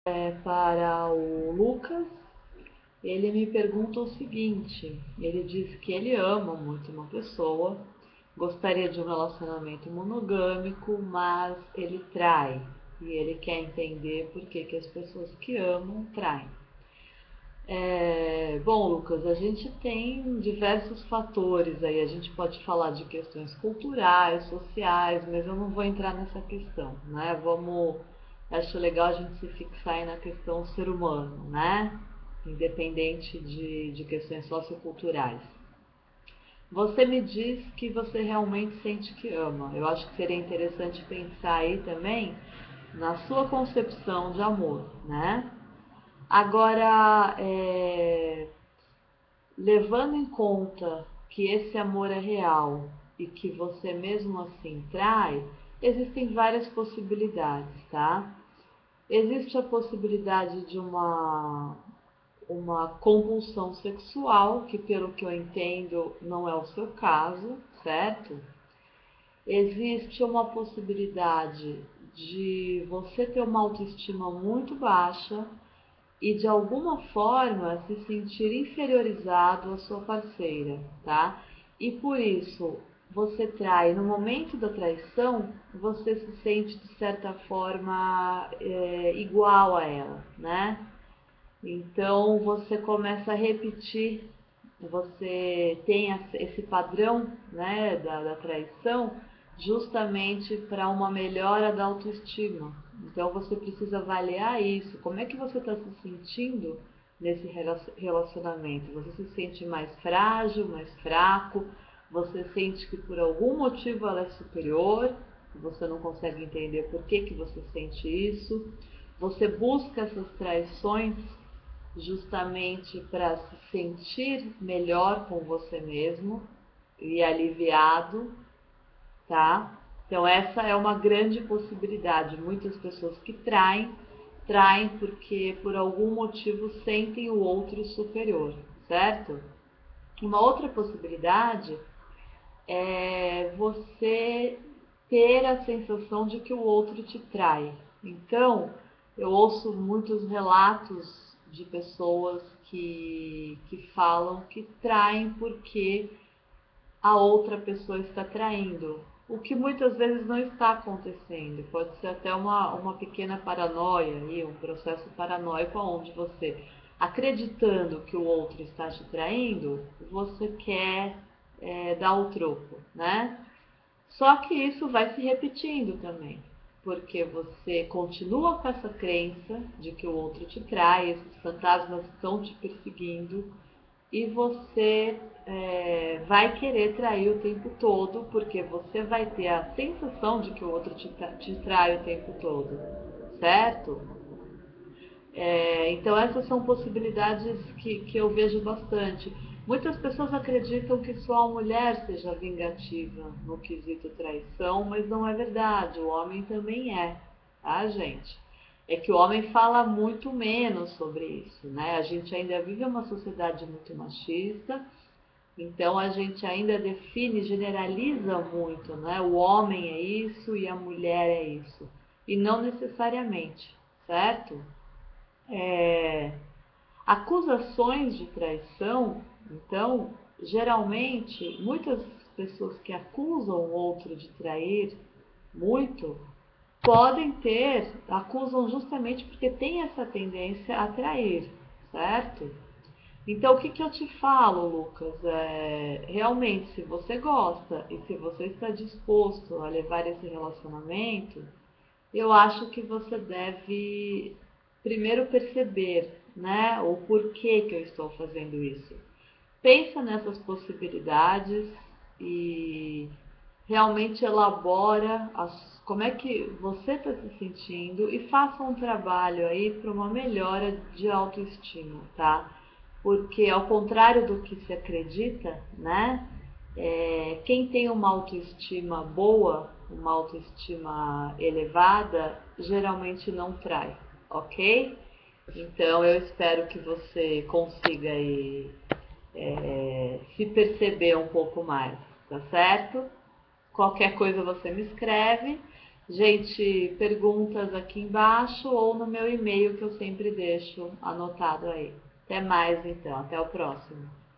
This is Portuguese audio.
Para o Lucas, ele me pergunta o seguinte: ele diz que ele ama muito uma pessoa, gostaria de um relacionamento monogâmico, mas ele trai e ele quer entender por que, que as pessoas que amam traem. Bom, Lucas, a gente tem diversos fatores aí. A gente pode falar de questões culturais, sociais, mas eu não vou entrar nessa questão, né? Acho legal a gente se fixar aí na questão ser humano, né? Independente de questões socioculturais. Você me diz que você realmente sente que ama. Eu acho que seria interessante pensar aí também na sua concepção de amor, né? Agora, levando em conta que esse amor é real e que você mesmo assim trai, existem várias possibilidades, tá? Existe a possibilidade de uma compulsão sexual, que pelo que eu entendo não é o seu caso, certo? Existe uma possibilidade de você ter uma autoestima muito baixa e de alguma forma se sentir inferiorizado à sua parceira, tá? E por isso você trai, no momento da traição, você se sente de certa forma igual a ela, né? Então você começa a repetir, você tem esse padrão, né, da traição, justamente para uma melhora da autoestima. Então você precisa avaliar isso. Como é que você está se sentindo nesse relacionamento? Você se sente mais frágil, mais fraco? Você sente que por algum motivo ela é superior? Você não consegue entender por que, que você sente isso? Você busca essas traições justamente para se sentir melhor com você mesmo e aliviado, tá? Então essa é uma grande possibilidade. Muitas pessoas que traem porque por algum motivo sentem o outro superior, certo? Uma outra possibilidade é você ter a sensação de que o outro te trai. Então, eu ouço muitos relatos de pessoas que falam que traem porque a outra pessoa está traindo, o que muitas vezes não está acontecendo. Pode ser até uma pequena paranoia, aí, um processo paranoico onde você, acreditando que o outro está te traindo, você quer dar o troco, né? Só que isso vai se repetindo também, porque você continua com essa crença de que o outro te trai, esses fantasmas estão te perseguindo e você vai querer trair o tempo todo, porque você vai ter a sensação de que o outro te trai o tempo todo, certo? Então essas são possibilidades que eu vejo bastante. Muitas pessoas acreditam que só a mulher seja vingativa no quesito traição, mas não é verdade. O homem também é, tá, gente? É que o homem fala muito menos sobre isso, né? A gente ainda vive uma sociedade muito machista, então a gente ainda define, generaliza muito, né? O homem é isso e a mulher é isso. E não necessariamente, certo? É, acusações de traição, então, geralmente, muitas pessoas que acusam o outro de trair muito, acusam justamente porque tem essa tendência a trair, certo? Então, o que, que eu te falo, Lucas? Realmente, se você gosta e se você está disposto a levar esse relacionamento, eu acho que você deve primeiro perceber, né, o porquê que eu estou fazendo isso. Pensa nessas possibilidades e realmente elabora como é que você está se sentindo e faça um trabalho aí para uma melhora de autoestima, tá? Porque ao contrário do que se acredita, né? Quem tem uma autoestima boa, uma autoestima elevada, geralmente não trai, ok? Então eu espero que você consiga aí, se perceber um pouco mais, tá certo? Qualquer coisa você me escreve. Gente, perguntas aqui embaixo ou no meu e-mail que eu sempre deixo anotado aí. Até mais então, até o próximo.